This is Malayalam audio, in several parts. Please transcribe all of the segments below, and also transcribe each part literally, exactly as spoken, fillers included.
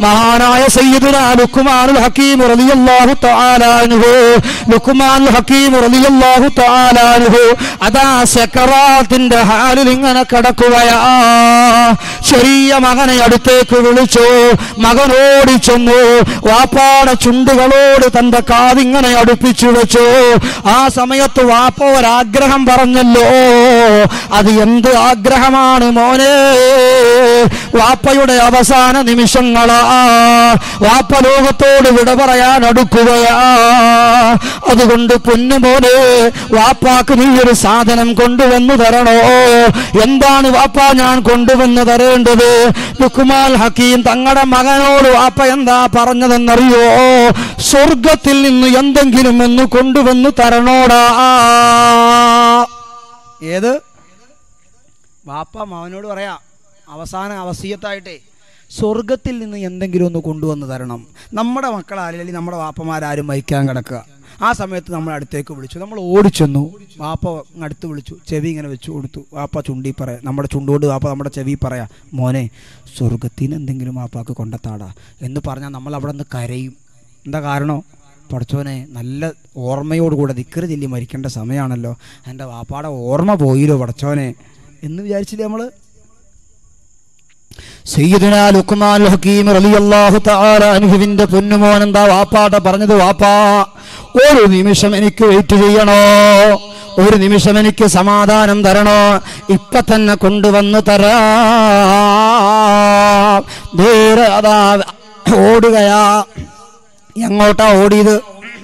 മഹാനായ സയ്യിദുനാ ലുഖ്മാനുൽ ഹകീം റളിയല്ലാഹു തആല അൻഹു ലുഖ്മാനുൽ ഹകീം റളിയല്ലാഹു തആല അൻഹു അതാ സക്കറാത്തിന്റെ ഹാലിൽ ഇങ്ങനെ കിടക്കുകയാ. ചെറിയ മകനെ അടുത്തേക്ക് വിളിച്ചു. മകനോടി ചെന്നു വാപ്പാടെ ചുണ്ടുകളോട് തന്റെ കാതിങ്ങനെ അടുപ്പിച്ചു വെച്ചു. ആ സമയത്ത് വാപ്പ ഒരാഗ്രഹം പറഞ്ഞല്ലോ. അത് എന്ത് ആഗ്രഹമാണ് മോനെ? വാപ്പയുടെ അവസാന നിമിഷങ്ങളാ. വാപ്പ ലോകത്തോട് വിട പറയാൻ അടുക്കുകയാ. അതുകൊണ്ട് പൊന്നുമോനെ, വാപ്പാക്ക് നീ ഒരു സാധനം കൊണ്ടുവന്നു തരണോ? എന്താണ് വാപ്പ ഞാൻ കൊണ്ടുവന്ന് തരേണ്ടത്? ലുഖ്മാൻ ഹക്കീം തങ്ങളുടെ മകനോട് വാപ്പ എന്താ പറഞ്ഞതെന്നറിയോ? സ്വർഗത്തിൽ നിന്ന് എന്തെങ്കിലും ഒന്ന് കൊണ്ടുവന്ന് തരണോടാ. ഏത് വാപ്പ മകനോട് പറയാ അവസാന അവസിയത്തായിട്ടേ സ്വർഗത്തിൽ നിന്ന് എന്തെങ്കിലും ഒന്ന് കൊണ്ടുവന്ന് തരണം. നമ്മുടെ മക്കളാരെങ്കിലും നമ്മുടെ വാപ്പമാരും മരിക്കാൻ കിടക്കുക. ആ സമയത്ത് നമ്മൾ അടുത്തേക്ക് വിളിച്ചു. നമ്മൾ ഓടിച്ചെന്നു. വാപ്പ അടുത്ത് വിളിച്ചു. ചെവി ഇങ്ങനെ വെച്ചു കൊടുത്തു. വാപ്പ ചുണ്ടി പറയാം, നമ്മുടെ ചുണ്ടുകൊണ്ട് വാപ്പ നമ്മുടെ ചെവി പറയാം, മോനെ സ്വർഗത്തിന് എന്തെങ്കിലും വാപ്പാക്ക് കൊണ്ടെത്താടാ എന്ന് പറഞ്ഞാൽ നമ്മൾ അവിടെ നിന്ന് കരയും. എന്താ കാരണം? പഠിച്ചോനെ, നല്ല ഓർമ്മയോടുകൂടെ ദിക്ർ ചൊല്ലി മരിക്കേണ്ട സമയമാണല്ലോ, എൻ്റെ വാപ്പാടെ ഓർമ്മ പോയില്ലോ പഠിച്ചോനെ എന്ന് വിചാരിച്ചില്ലേ നമ്മൾ? സയ്യിദുനാ ലുഖ്മാനുൽ ഹകീം റളിയല്ലാഹു തആല അൻഹുവിന്റെ പൊന്നുമോൻ എന്താ വാപ്പാടെ പറഞ്ഞത്? വാപ്പാ, ഒരു നിമിഷം എനിക്ക് വെയിറ്റ് ചെയ്യണോ? ഒരു നിമിഷം എനിക്ക് സമാധാനം തരണോ? ഇപ്പൊ തന്നെ കൊണ്ടുവന്ന് തരാം. ധീരെ അതാ ഓടുകയാ. എങ്ങോട്ടാ ഓടിയത്?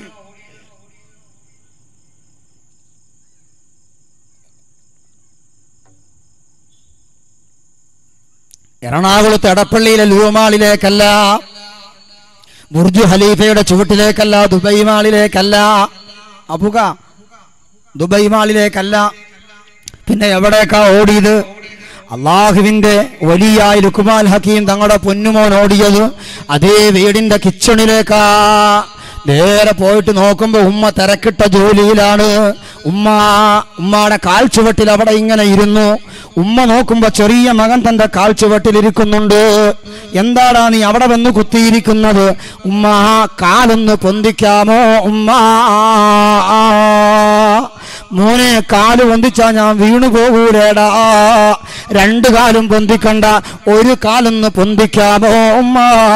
എറണാകുളത്ത് എടപ്പള്ളിയിലെ ലൂമാളിലേക്കല്ല, ബുർജ് ഖലീഫയുടെ ചുവട്ടിലേക്കല്ല, ദുബൈ മാളിലേക്കല്ല, അബുക ദുബൈ മാളിലേക്കല്ല. പിന്നെ എവിടേക്കാ ഓടിയത്? അള്ളാഹുവിന്റെ വലിയായ ലുഖ്മാൻ ഹക്കീം തങ്ങളുടെ പൊന്നുമോൻ ഓടിയത് അതേ വീടിന്റെ കിച്ചണിലേക്കാ. നേരെ പോയിട്ട് നോക്കുമ്പോ ഉമ്മ തിരക്കിട്ട ജോലിയിലാണ്. ഉമ്മ ഉമ്മയുടെ കാൽ ചുവട്ടിൽ അവിടെ ഇങ്ങനെ ഇരുന്നു. ഉമ്മ നോക്കുമ്പോ ചെറിയ മകൻ തന്റെ കാൽ ചുവട്ടിലിരിക്കുന്നുണ്ട്. എന്താടാ നീ അവിടെ വന്ന് കുത്തിയിരിക്കുന്നത്? ഉമ്മ കാലൊന്ന് പൊന്തിക്കാമോ ഉമ്മ? മോനെ, കാല് പൊന്തിച്ചാ ഞാൻ വീണു പോകൂലേടാ. രണ്ടു കാലും പൊന്തിക്കണ്ട, ഒരു കാലൊന്ന് പൊന്തിക്കാമോ ഉമ്മ?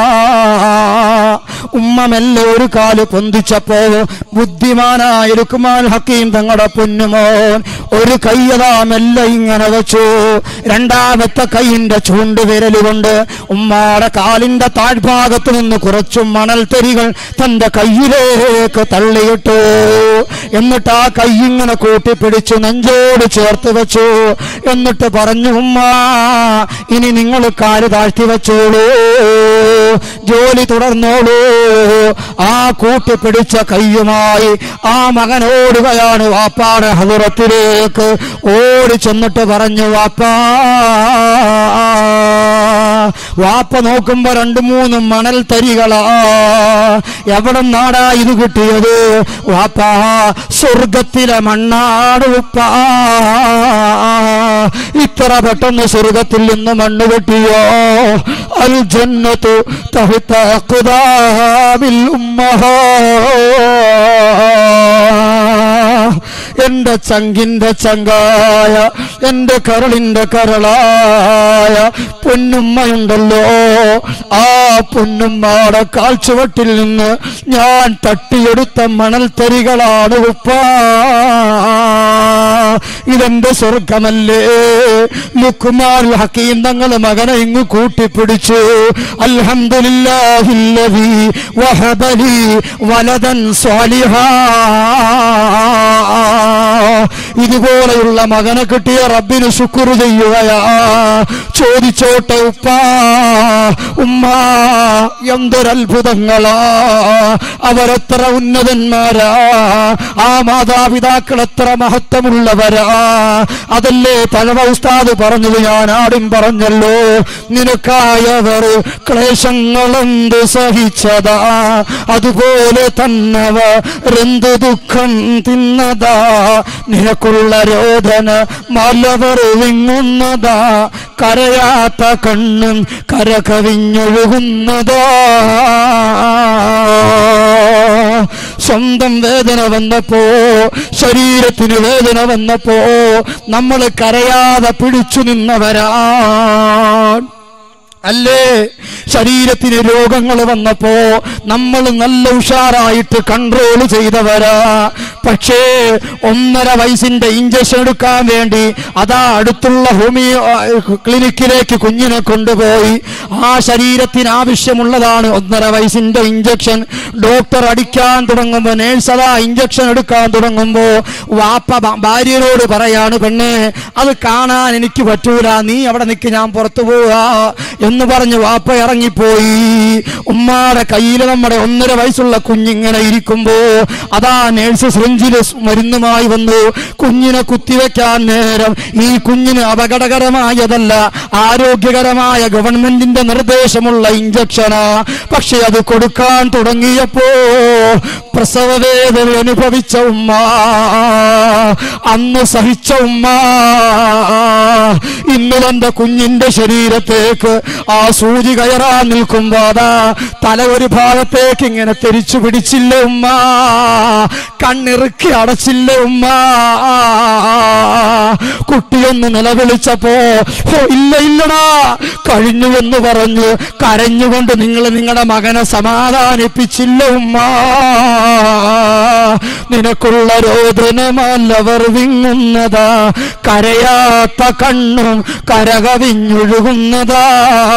ഉമ്മ മെല്ലെ ഒരു കാല് പൊന്തിച്ചപ്പോ ബുദ്ധിമാനായ ലുഖ്മാൻ ഹക്കീം തങ്ങളുടെ പൊന്നുമോൻ ഒരു കയ്യതാ മെല്ലെ ഇങ്ങനെ വെച്ചു. രണ്ടാമത്തെ കൈയിന്റെ ചൂണ്ടുവിരല് കൊണ്ട് ഉമ്മാടെ കാലിന്റെ താഴ്ഭാഗത്ത് നിന്ന് കുറച്ചു മണൽ തരികൾ തന്റെ കയ്യിലേക്ക് തള്ളിയിട്ടു. എന്നിട്ട് ആ കൈ ഇങ്ങനെ കൂട്ടിപ്പിടിച്ചു നെഞ്ചോട് ചേർത്ത് വെച്ചു. എന്നിട്ട് പറഞ്ഞു, ഉമ്മ ഇനി നിങ്ങൾ കാല് താഴ്ത്തി വെച്ചോളൂ, ജോലി തുടർന്നോളൂ. ആ കൂട്ടിപ്പിടിച്ച കയ്യുമായി ആ മകനോടുകയാണ് വാപ്പാടെ ഹദറത്തിലേക്ക്. ഓടി ചെന്നിട്ട് പറഞ്ഞു, വാപ്പാ. വാപ്പ നോക്കുമ്പോ രണ്ടു മൂന്ന് മണൽ തരികളാ. എവിടെ നാടാ ഇത് കിട്ടിയത്? വാപ്പാ, സ്വർഗത്തിലെ മണ്ണാട് ഉപ്പാ. ഇത്ര പെട്ടെന്ന് സ്വർഗത്തിൽ നിന്ന് മണ്ണ് കിട്ടിയോ? അൽ ജന്നത്തു തഹ്ത അഖ്ദാമിൽ ഉമ്മഹാ. എന്റെ ചങ്കിന്റെ ചങ്കായ, എന്റെ കരളിന്റെ കരളായ പൊന്നുമ്മയുണ്ടല്ലോ, ആ പൊന്നുമ്മയുടെ കാൽച്ചുവട്ടിൽ നിന്ന് ഞാൻ തട്ടിയെടുത്ത മണൽ തരികളാണ് ഉപ്പാ. ഇതെന്റെ സ്വർഗമല്ലേ? ലുഖ്മാൻ ഹക്കീം തങ്ങൾ മകനെ ഇങ്ങ് കൂട്ടിപ്പിടിച്ചു. അൽഹംദുലില്ലാഹില്ലദീ വഹബലി വലദൻ സ്വാലിഹാ. ഇതുപോലെയുള്ള മകനെ കിട്ടിയ റബ്ബിന് ശുക്ർ ചെയ്യുകയാ. ചോദിച്ചോട്ടെ ഉപ്പാ, ഉമ്മ എന്തൊരത്ഭുതങ്ങളാ, അവരെത്ര ഉന്നതന്മാരാ, ആ മാതാപിതാക്കൾ എത്ര മഹത്വമുള്ളവരാ. അതല്ലേ പഴവ ഉസ്താദ് പറഞ്ഞത്, ഞാൻ ആടും പറഞ്ഞല്ലോ, നിനക്കായവർ ക്ലേശങ്ങളെന്ത് സഹിച്ചതാ, അതുപോലെ തന്നവരെന്ത് ദുഃഖം തിന്നതാ. നിനക്കുള്ള രോദന മലവർ വിങ്ങുന്നതാ, കരയാത്ത കണ്ണും കരകവിഞ്ഞൊഴുകുന്നതാ. സ്വന്തം വേദന വന്നപ്പോ, ശരീരത്തിന് വേദന വന്നപ്പോ നമ്മൾ കരയാതെ പിടിച്ചു നിന്നവരാ അല്ലേ? ശരീരത്തിന് രോഗങ്ങൾ വന്നപ്പോ നമ്മൾ നല്ല ഉഷാറായിട്ട് കൺട്രോൾ ചെയ്തവരാ. പക്ഷേ ഒന്നര വയസ്സിന്റെ ഇഞ്ചക്ഷൻ എടുക്കാൻ വേണ്ടി അതാ അടുത്തുള്ള ഹോമിയോ ക്ലിനിക്കിലേക്ക് കുഞ്ഞിനെ കൊണ്ടുപോയി. ആ ശരീരത്തിന് ആവശ്യമുള്ളതാണ് ഒന്നര വയസ്സിന്റെ ഇഞ്ചക്ഷൻ. ഡോക്ടർ അടിക്കാൻ തുടങ്ങുമ്പോ, നേഴ്സ് അതാ ഇഞ്ചക്ഷൻ എടുക്കാൻ തുടങ്ങുമ്പോ വാപ്പ ഭാര്യയോട് പറയാണ്, പെണ്ണേ അത് കാണാൻ എനിക്ക് പറ്റൂല, നീ അവിടെ നിൽക്ക്, ഞാൻ പുറത്തു പോവാ എന്ന് പറഞ്ഞ് വാപ്പ ഇറങ്ങിപ്പോയി. ഉമ്മാടെ കയ്യിൽ നമ്മുടെ ഒന്നര വയസ്സുള്ള കുഞ്ഞിങ്ങനെ ഇരിക്കുമ്പോ അതാ നേഴ്സ് സിറിഞ്ചില് മരുന്നുമായി വന്നു. കുഞ്ഞിനെ കുത്തിവെക്കാൻ നേരം ഈ കുഞ്ഞിന് അപകടകരമായതല്ല, ആരോഗ്യകരമായ ഗവൺമെന്റിന്റെ നിർദ്ദേശമുള്ള ഇഞ്ചക്ഷനാ. പക്ഷെ അത് കൊടുക്കാൻ തുടങ്ങിയപ്പോ പ്രസവവേദന അനുഭവിച്ച ഉമ്മ, അന്ന് സഹിച്ച ഉമ്മ, ഇന്ന് തന്റെ കുഞ്ഞിന്റെ ശരീരത്തേക്ക് ആ സൂചി കയറാൻ നിൽക്കുമ്പോ അതാ തല ഒരു ഭാഗത്തേക്ക് ഇങ്ങനെ തിരിച്ചു പിടിച്ചില്ല ഉമ്മ, കണ്ണിറുക്കി അടച്ചില്ല ഉമ്മ. കുട്ടിയൊന്ന് നിലവിളിച്ചപ്പോ ഇല്ല ഇല്ലടാ കഴിഞ്ഞുവെന്ന് പറഞ്ഞു കരഞ്ഞുകൊണ്ട് നിങ്ങൾ നിങ്ങളുടെ മകനെ സമാധാനിപ്പിച്ചില്ല ഉമ്മ. നിനക്കുള്ള രോദനമല്ലവർ വിങ്ങുന്നതാ, കരയാത്ത കണ്ണും കരകവിഞ്ഞൊഴുകുന്നതാ.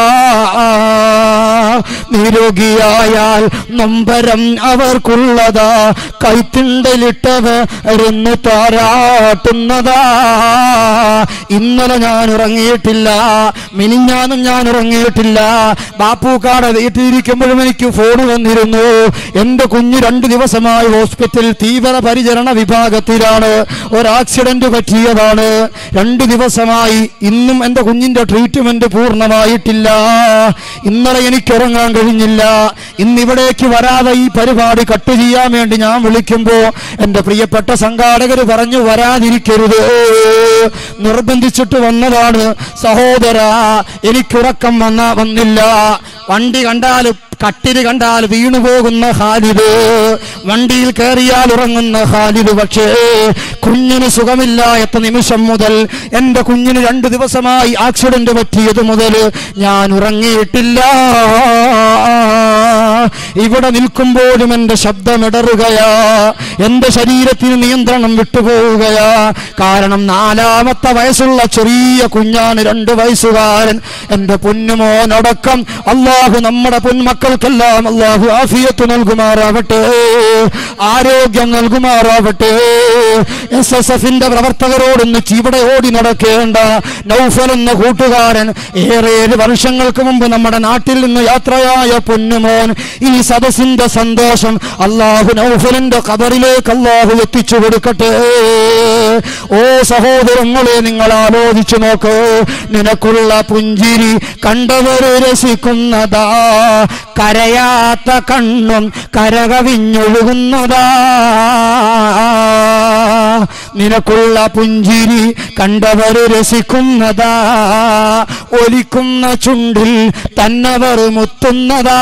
നിരോഗിയായാൽ നൊമ്പരം അവർക്കുള്ളതാ, കൈത്തിണ്ടലിട്ടവരെന്ന് താരാട്ടുന്നതാ. ഇന്നലെ ഞാൻ ഉറങ്ങിയിട്ടില്ല, മിനിഞ്ഞാന്നും ഞാൻ ഉറങ്ങിയിട്ടില്ല. ബാപ്പൂക്കാടെ വീട്ടിലിരിക്കുമ്പോഴും എനിക്ക് ഫോൺ വന്നിരുന്നു. എന്റെ കുഞ്ഞ് രണ്ടു ദിവസമായി ഹോസ്പിറ്റൽ തീവ്ര പരിചരണ വിഭാഗത്തിലാണ്, ഒരു ആക്സിഡന്റ് പറ്റിയതാണ്. രണ്ടു ദിവസമായി, ഇന്നും എന്റെ കുഞ്ഞിന്റെ ട്രീറ്റ്മെന്റ് പൂർണ്ണമായിട്ടില്ല. ഇന്നലെ എനിക്ക് ഉറങ്ങാൻ കഴിഞ്ഞില്ല. ഇന്നിവിടേക്ക് വരാതെ ഈ പരിപാടി കട്ട് ചെയ്യാൻ വേണ്ടി ഞാൻ വിളിക്കുമ്പോ എന്റെ പ്രിയപ്പെട്ട സംഘാടകർ പറഞ്ഞു വരാതിരിക്കരുത്, നിർബന്ധിച്ചിട്ട് വന്നതാണ്. സഹോദരാ, എനിക്കുറക്കം വന്ന വന്നില്ല. വണ്ടി കണ്ടാൽ, കട്ടില് കണ്ടാൽ വീണു പോകുന്ന ഖാലിദ്, വണ്ടിയിൽ കയറിയാൽ ഉറങ്ങുന്ന ഖാലിദ്. പക്ഷേ കുഞ്ഞിന് സുഖമില്ലാത്ത നിമിഷം മുതൽ, എന്റെ കുഞ്ഞിന് രണ്ടു ദിവസമായി ആക്സിഡന്റ് പറ്റിയത് മുതൽ ഞാൻ ഉറങ്ങിയിട്ടില്ല. ഇവിടെ നിൽക്കുമ്പോഴും എന്റെ ശബ്ദമിടറുകയാ, എന്റെ ശരീരത്തിന് നിയന്ത്രണം വിട്ടുപോവുകയാ. കാരണം നാലാമത്തെ വയസ്സുള്ള ചെറിയ കുഞ്ഞാണ്, രണ്ടു വയസ്സുകാരൻ. എന്റെ പൊന്നുമോനടക്കം അള്ളാഹു നമ്മുടെ പൊന്മക്കൾക്കെല്ലാം അള്ളാഹു ആഫിയത്ത് നൽകുമാറാവട്ടെ, ആരോഗ്യം നൽകുമാറാവട്ടെ. എസ് എസ് എഫിന്റെ പ്രവർത്തകരോടൊന്ന് ഇവിടെ ഓടി നടക്കേണ്ട നൗഫൽ എന്ന കൂട്ടുകാരൻ ഏറെ വർഷങ്ങൾക്ക് മുമ്പ് നമ്മുടെ നാട്ടിൽ നിന്ന് യാത്രയായ പൊന്നുമോൻ, ഈ സദസ്സിന്റെ സന്തോഷം അള്ളാഹു നൗഫലിന്റെ ഖബറിലേക്ക് അള്ളാഹു എത്തിച്ചു കൊടുക്കട്ടെ. ഓ സഹോദരങ്ങളെ, നിങ്ങൾ ആലോചിച്ചു നോക്ക്, നിനക്കുള്ള പുഞ്ചിരി കണ്ടവര് രസിക്കുന്നതാ, കരയാത്ത കണ്ണും കരകവിഞ്ഞൊഴുകുന്നതാ. നിനക്കുള്ള പുഞ്ചിരി കണ്ടവർ രസിക്കുന്നതാ, ഒലിക്കുന്ന ചുണ്ടിൽ തന്നവർ മുത്തുന്നതാ.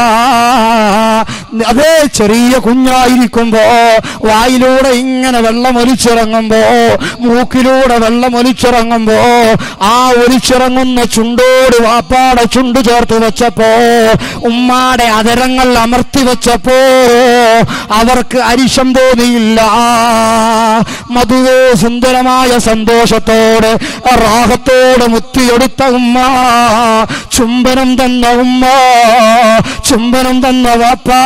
അതേ ചെറിയ കുഞ്ഞായിരിക്കുമ്പോ വായിലൂടെ ഇങ്ങനെ വെള്ളം ഒലിച്ചിറങ്ങുമ്പോ, മൂക്കിലൂടെ വെള്ളം ഒലിച്ചിറങ്ങുമ്പോ, ആ ഒലിച്ചിറങ്ങുന്ന ചുണ്ടോട് വാപ്പാടെ ചുണ്ട് ചേർത്ത് വെച്ചപ്പോ, ഉമ്മാടെ അതരങ്ങൾ അമർത്തി വെച്ചപ്പോ അവർക്ക് അരിശം തോന്നിയില്ല. മധുവേ സുന്ദരമായ സന്തോഷത്തോടെ റാഹത്തോടെ മുത്തിയെടുത്ത ഉമ്മ, ചുംബനം തന്ന ഉമ്മ, ചുംബനം തന്ന വാപ്പാ.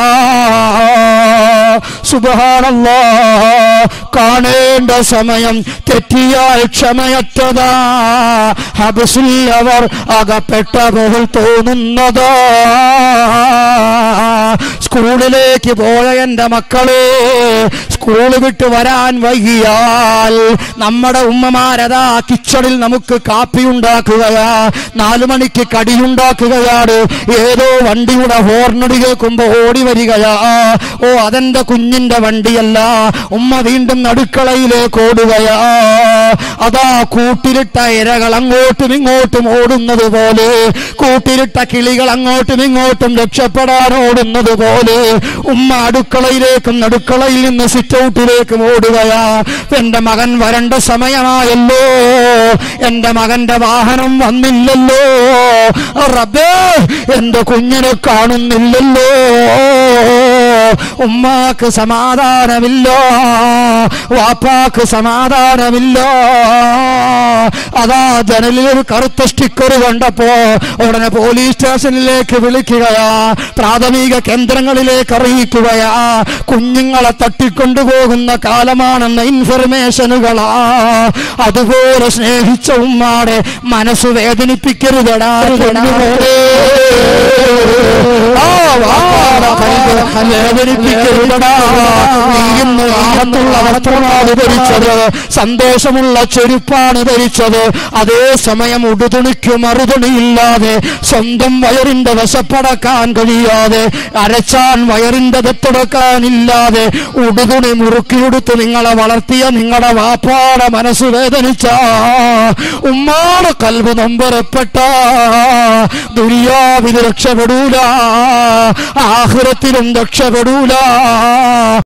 സുബ്ഹാനല്ലാഹ്, കാണേണ്ട സമയം തെറ്റിയാൽ ക്ഷമയറ്റതാ, ഹബ്സുല്ലവർ അകപ്പെട്ട പോൽ തോന്നുന്നതാ. സ്കൂളിലേക്ക് പോയ എൻ്റെ മക്കളെ, സ്കൂള് വിട്ട് വരാൻ വൈകിയാൽ നമ്മുടെ ഉമ്മമാരതാ കിച്ചണിൽ നമുക്ക് കാപ്പി ഉണ്ടാക്കുകയാ, നാലു മണിക്ക് കടിയുണ്ടാക്കുകയാണ്. ഏതോ വണ്ടിയുടെ ഹോർണടി കേൾക്കുമ്പോ ഓടി വരികയാ. ഓ, അതെന്റെ കുഞ്ഞിന്റെ വണ്ടിയല്ല. ഉമ്മ വീണ്ടും അടുക്കളയിലേക്ക് ഓടുകയാ. അതാ കൂട്ടിലിട്ട ഇരകൾ അങ്ങോട്ടും ഇങ്ങോട്ടും ഓടുന്നത് പോലെ, കൂട്ടിലിട്ട കിളികൾ അങ്ങോട്ടും ഇങ്ങോട്ടും രക്ഷപ്പെടാൻ ഓടുന്നത് പോലെ ഉമ്മ അടുക്കളയിലേക്കും അടുക്കളയിൽ നിന്ന് സിറ്റ് ഔട്ടിലേക്കും ഓടുകയാ. എന്റെ മകൻ വരേണ്ട സമയമായല്ലോ, എന്റെ മകന്റെ വാഹനം വന്നില്ലല്ലോ, റബ്ബേ എന്റെ കുഞ്ഞിനെ കാണുന്നില്ലല്ലോ. ഉമ്മാക്ക് സമാധാനമില്ല, വാപ്പാക്ക് സമാധാനമില്ല. അതാ ജനലിൽ ഒരു കറുത്ത സ്റ്റിക്കർ കണ്ടപ്പോ ഉടനെ പോലീസ് സ്റ്റേഷനിലേക്ക് വിളിക്കുകയാ, പ്രാഥമിക കേന്ദ്രങ്ങളിലേക്ക് അറിയിക്കുകയാ. കുഞ്ഞുങ്ങളെ തട്ടിക്കൊണ്ടുപോകുന്ന കാലമാണെന്ന ഇൻഫർമേഷനുകളാ. അതുപോലെ സ്നേഹിച്ച ഉമ്മാടെ മനസ്സ് വേദനിപ്പിക്കരുതടാ. വേദനിപ്പിക്കരുതടാ. നീ ഇന്ന് ആഹത്തുള്ള വസ്ത്രമാണ് ധരിച്ചത്, സന്തോഷമുള്ള ചെരുപ്പാണ് ധരിച്ചത്. അതേസമയം ഉടുതുണിക്ക് മറുതുണിയില്ലാതെ, സ്വന്തം വയറിന്റെ വശപ്പടക്കാൻ കഴിയാതെ, അരച്ചാൻ വയറിന്റെ ദത്തെടുക്കാനില്ലാതെ ഉടുതുണി മുറുക്കിയെടുത്ത് നിങ്ങളെ വളർത്തിയ നിങ്ങളുടെ വാപ്പാടെ മനസ്സ് വേദനിച്ച, ഉമ്മാടെ കൽബ് നൊമ്പരപ്പെട്ട, ദുനിയാവിൽ രക്ഷപ്പെടൂല, ആഖിറത്തിലും രക്ഷപ്പെടൂല.